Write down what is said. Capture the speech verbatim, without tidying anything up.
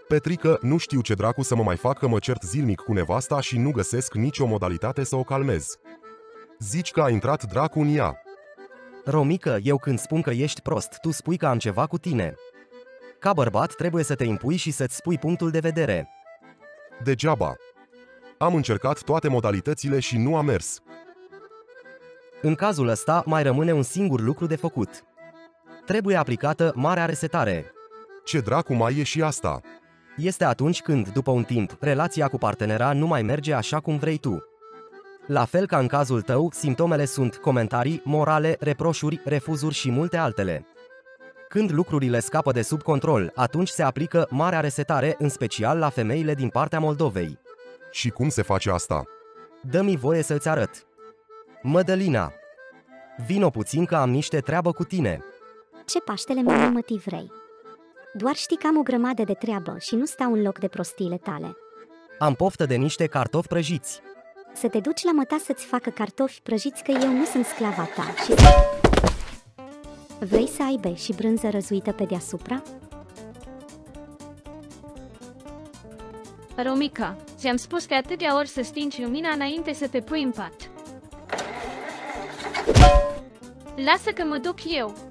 Petrică, nu știu ce dracu să mă mai fac că mă cert zilnic cu nevasta și nu găsesc nicio modalitate să o calmez. Zici că a intrat dracu în ea. Romică, eu când spun că ești prost, tu spui că am ceva cu tine. Ca bărbat trebuie să te impui și să-ți spui punctul de vedere. Degeaba. Am încercat toate modalitățile și nu a mers. În cazul ăsta mai rămâne un singur lucru de făcut. Trebuie aplicată marea resetare. Ce dracu mai e și asta? Este atunci când, după un timp, relația cu partenera nu mai merge așa cum vrei tu. La fel ca în cazul tău, simptomele sunt comentarii, morale, reproșuri, refuzuri și multe altele. Când lucrurile scapă de sub control, atunci se aplică marea resetare, în special la femeile din partea Moldovei. Și cum se face asta? Dă-mi voie să-ți arăt. Mădălina, vino puțin că am niște treabă cu tine. Ce Paștele meu mătii vrei? Doar știi că am o grămadă de treabă și nu stau în loc de prostiile tale. Am poftă de niște cartofi prăjiți. Să te duci la măta să-ți facă cartofi prăjiți, că eu nu sunt sclava ta și... Vrei să ai și brânză răzuită pe deasupra? Romica, ți-am spus de atâtea ori să stingi lumina înainte să te pui în pat. Lasă că mă duc eu.